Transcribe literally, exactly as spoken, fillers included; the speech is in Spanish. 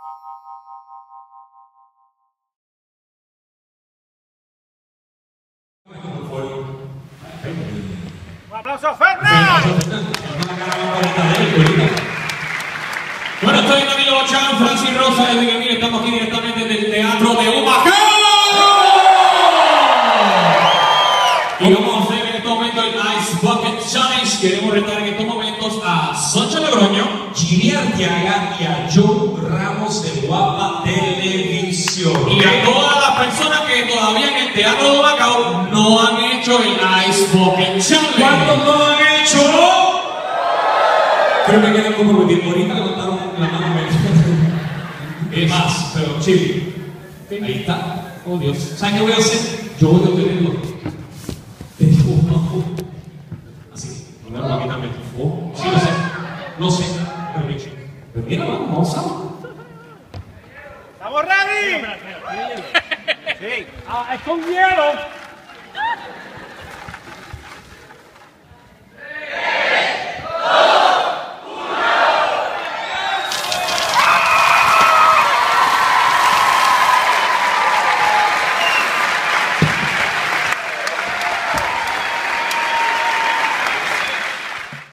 Un aplauso, Fernández. Bueno, estoy en Danilo Bochán, Francis Rosa, Edwin Emil, estamos aquí directamente del Teatro de Humacao. Y vamos a hacer en estos momentos el Ice Bucket Challenge. Queremos retar en estos momentos a Soncha Logroño, Jimmy Arteaga y a Joe Ramos de Guapa Televisión. y a todas las personas que todavía en el Teatro de Humacao no han hecho el Ice Bucket Challenge. ¿Cuántos no lo han hecho? Creo que quedan comprometidos. Ahorita levantaron la mano. Es más, pero chile. Ahí está. Oh Dios. ¿Saben qué voy a hacer? Yo voy a tenerlo. Te digo, no. Así. Primero aquí también. Oh, sí, lo sé. Lo sé. Pero mira, pero mira, vamos, vamos a. ¿Estamos ready? Sí. Ah, es con hielo.